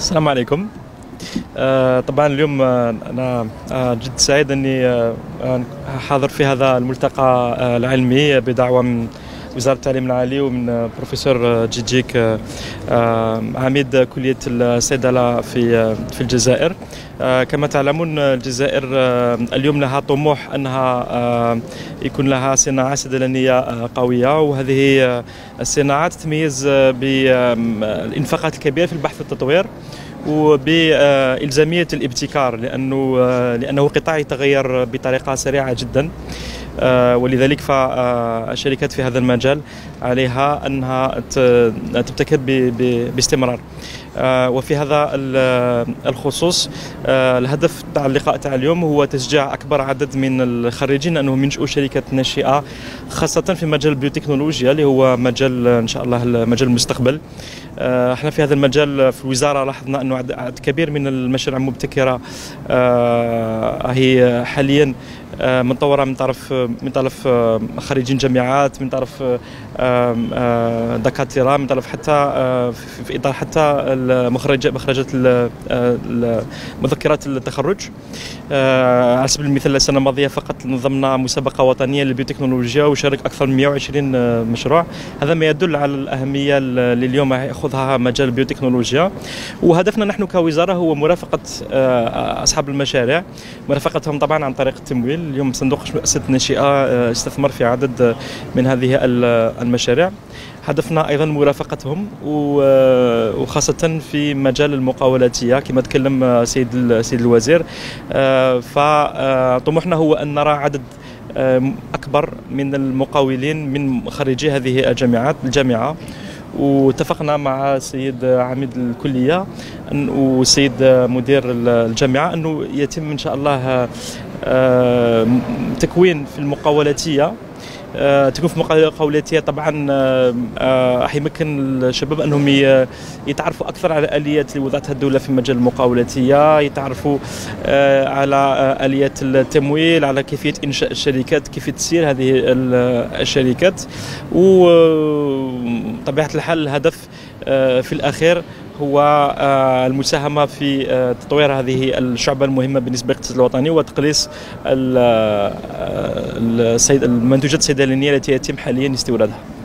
السلام عليكم. طبعا اليوم أنا جد سعيد أني حاضر في هذا الملتقى العلمي بدعوة من وزارة التعليم العالي ومن بروفيسور جيجيك عميد كلية الصيدلة في الجزائر. كما تعلمون الجزائر اليوم لها طموح أنها يكون لها صناعة صيدلانية قوية، وهذه الصناعة تتميز بالإنفاقات الكبيرة في البحث والتطوير وبإلزامية الابتكار، لأنه قطاع يتغير بطريقة سريعة جدا، ولذلك فالشركات في هذا المجال عليها أنها تبتكر باستمرار. وفي هذا الخصوص الهدف تاع اللقاء تاع اليوم هو تشجيع أكبر عدد من الخريجين أنهم ينشئوا شركات ناشئة، خاصة في مجال البيوتكنولوجيا اللي هو مجال إن شاء الله مجال المستقبل. احنا في هذا المجال في الوزارة لاحظنا أنه عدد كبير من المشاريع المبتكرة هي حاليا مطورة من طرف خريجين جامعات، من طرف دكاترة، من طرف حتى في إطار حتى مخرجات مذكرات التخرج. على سبيل المثال السنة الماضية فقط نظمنا مسابقة وطنية للبيوتكنولوجيا وشارك أكثر من 120 مشروع. هذا ما يدل على الأهمية اللي اليوم يأخذها مجال البيوتكنولوجيا، وهدفنا نحن كوزارة هو مرافقة أصحاب المشاريع، مرافقتهم طبعا عن طريق التمويل. اليوم صندوق مؤسسة ناشئة استثمر في عدد من هذه المشاريع. هدفنا أيضا مرافقتهم وخاصة في مجال المقاولاتية كما تكلم سيد الوزير. فطموحنا هو أن نرى عدد أكبر من المقاولين من خريجي هذه الجامعة، واتفقنا مع السيد عميد الكلية والسيد مدير الجامعة أنه يتم إن شاء الله تكوين في المقاولاتية. تكون في المقاولاتية طبعا راح يمكن الشباب انهم يتعرفوا اكثر على الاليات اللي وضعتها الدولة في مجال المقاولاتية، يتعرفوا على اليات التمويل، على كيفية انشاء الشركات، كيفية تسيير هذه الشركات. وطبيعة الحال الهدف في الاخير هو المساهمة في تطوير هذه الشعبة المهمة بالنسبة للاقتصاد الوطني وتقليص المنتوجات الصيدلانية التي يتم حاليا استيرادها.